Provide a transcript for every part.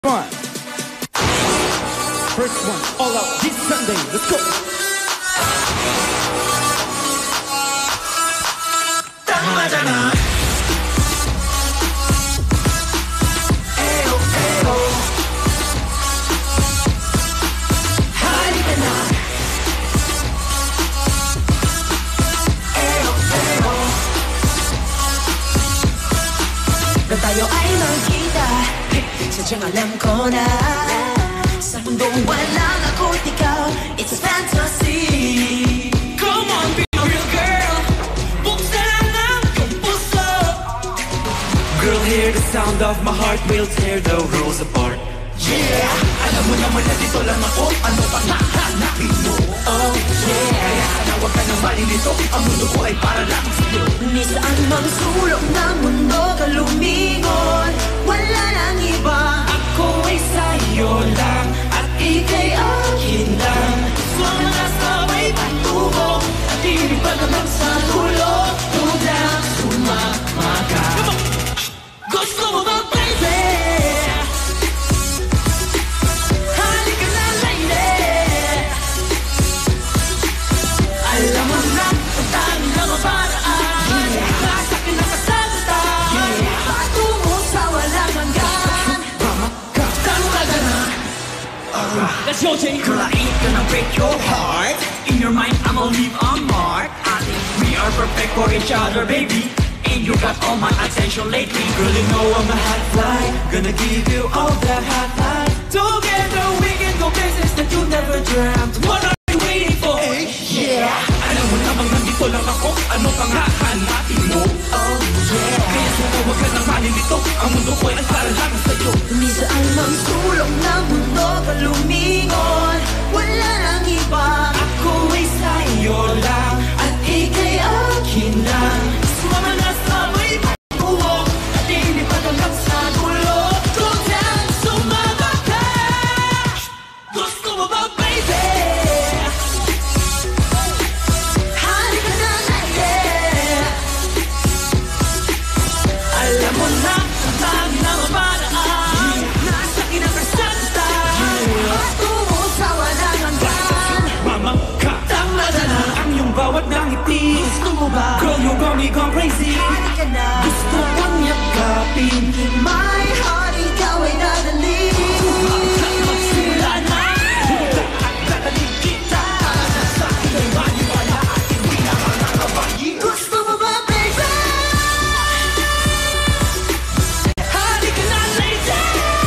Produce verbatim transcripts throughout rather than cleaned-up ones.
one. First one, all out this Sunday. Let's go. Tama-tama. Eyo, eyo. Halika na. Eyo, eyo. Na tayo ay magkita. Sadyang alam ko na sa mundong walang ako't ikaw, it's a fantasy. Come on, be a real girl. Buksan ang iyong puso. Girl, hear the sound of my heart, we'll tear the rules apart. Yeah, alam mo naman na dito lang ako. Ano pang hahanapin mo? Oh yeah, kaya sana huwag ka nang malilito. Ang mundo ko ay para lang sa'yo. Ni saan mang sulok ng mundo ka lumingon, wala nang iba. Ako ay sa'yo lang at ika'y akin lang. Mga sabay patungo at hindi pa naman sa dulo. Huwag lang sumama ka. Gusto mo ba, baby? Halika na, lady. Alam mo na, ang dami na maparaan. Nasa akin ang kasagutan. Patungo sa walang hanggan. That's your take. Girl, I ain't gonna break your heart. In your mind, I'ma leave a mark. I think we are perfect for each other, baby. And you got all my attention lately. Girl, you know I'm a hot fly. Gonna give you all that hot life. Together we can go places that you never dreamt. What are you waiting for? Hey, yeah. Alam mo namang nandito lang ako. Ano pang hahanapin mo? Oh, yeah. Kaya sana huwag ka nang malilito. Ang mundo ko ay para lang sa'yo. Ni saan mang sulong ng mundo ka lumingon, wala nang iba. Ako ay sa'yo lang at ika'y akin lang. Sumama na sabay patungo at hindi pa hanggang sa dulo. Kung lang sumama ka. Gusto mo ba, baby? Halika na, lady. Alam mo na, ang dami na maparaan. Nasa akin ang kasagutan. Patungo sa walang hanggan. Mama ka, tama na na ang iyong bawat ng ngiti. Gusto mo ba? Girl, you got me gone crazy. Halika na. Gusto mo niyakapin. In my heart, ikaw ay dadalhin. Magsimula na. Huwag at dadalhin kita. Sa akin ay maniwala at hindi naman nakakabayi. Gusto mo ba, baby? Halika na, lady.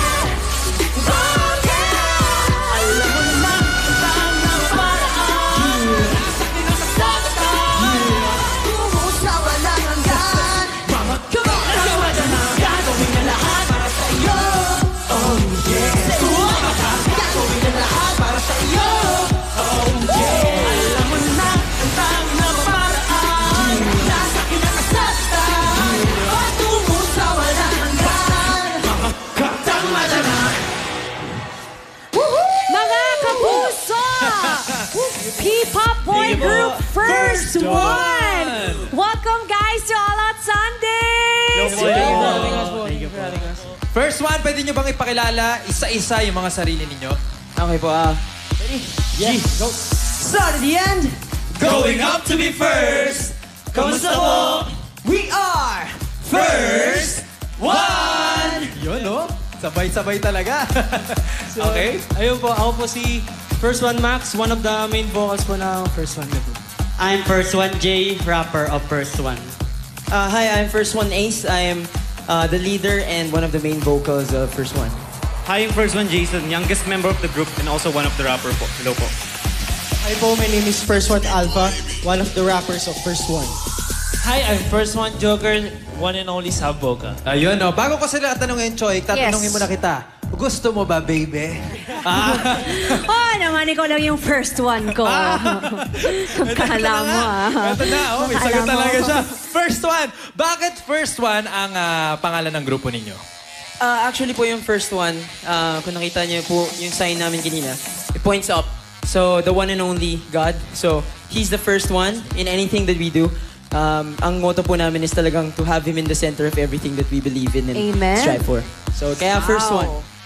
Okay. Alam mo naman, ang dami na maparaan. Nasa akin ang kasagutan. Tungo sa walang hanggan. Mama, come on, tama-tama. Gagawin na lahat para sa iyo. Oh yeah. Sumama ka. Gagawin na lahat para sa iyo. Oh yeah. Alam mo na, ang dami na maparaan. Nasa akin ang kasagutan. Tungo sa walang hanggan. Mama, tama-tama. Mga kapuso! P-pop boy Sige po. group First First One! One! Welcome guys to All Out Sundays! First one, pwede nyo bang ipakilala isa-isa yung mga sarili ninyo? Okay po, ah. Yes, go! Start at the end. Going up to be first. Kamusta po? We are First One! Yun, no? Sabay-sabay talaga. okay. Ayun po, ako po si First One Max, one of the main vocals po ng First One. I'm First One J, rapper of First One. Uh, hi, I'm First One Ace. I am uh, the leader and one of the main vocals of First One. Hi, I'm First One Jason, youngest member of the group and also one of the rapper po. Hello po. Hi po, my name is First One Alpha, one of the rappers of First One. Hi, I'm First One Joker, one and only sub vocal. Ayun, no? Bago ko sila tanungin, Choy, tatanungin Yes. mo na kita. Gusto mo ba, baby? ah. Oh, naman ikaw lang yung first one ko. Kala mo ah. Ito na, oh, may Akala sagot mo. talaga siya. First one. Bakit First One ang ah, pangalan ng grupo ninyo? Uh, actually po yung First One, uh, kung nakita niyo po yung sign namin kanina, it points up. So, the one and only God. So, He's the first one in anything that we do. Um, ang motto po namin is talagang to have Him in the center of everything that we believe in and Amen. strive for. So, kaya first one.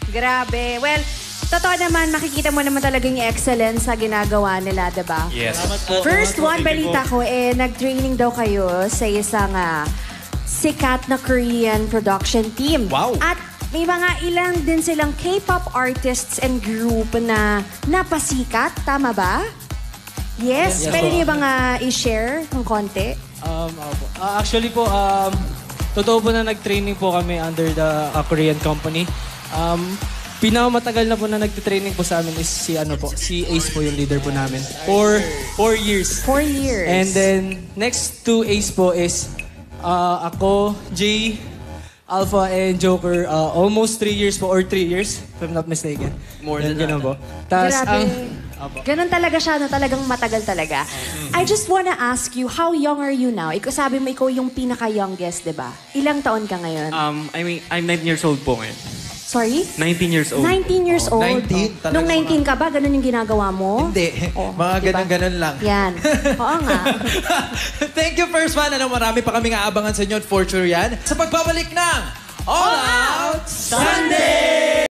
Grabe. Well, totoo naman, makikita mo naman talaga yung excellence sa ginagawa nila, diba? Yes. First one, balita ko, eh, nag-training daw kayo sa isang ah, sikat na Korean production team. Wow. At may mga ilang din silang K-pop artists and group na napasikat. Tama ba? Yes. Yes, Pwede po. niyo bang ah, i-share ng konti? Um, opo. Ah, actually po, um, totoo po na nag-training po kami under the uh, Korean company. Um, pinakamatagal na po na nagtitraining po sa amin is si ano po, si Ace po yung leader po namin. For four years. Four years. And then, next to Ace po is uh, ako, Jay, Alpha, and Joker. Uh, almost three years po, or three years, if I'm not mistaken. More than Ganun that. po. Tas, Grabe. ang... Apo. Ganun talaga siya, no? Talagang matagal talaga. I just wanna ask you, how young are you now? Ikaw sabi mo, ikaw yung pinaka-youngest, di ba? Ilang taon ka ngayon? Um, I mean, I'm nineteen years old po ngayon. Sorry? nineteen years old. nineteen years old. nineteen? Talagang Nung nineteen ka ba, ganun yung ginagawa mo? Hindi. Oh, Mga diba? ganun-ganun lang. Yan. Oo nga. Thank you, First One. Ano, marami pa kaming aabangan sa inyo at for sure yan. Sa pagbabalik ng All Out Sunday!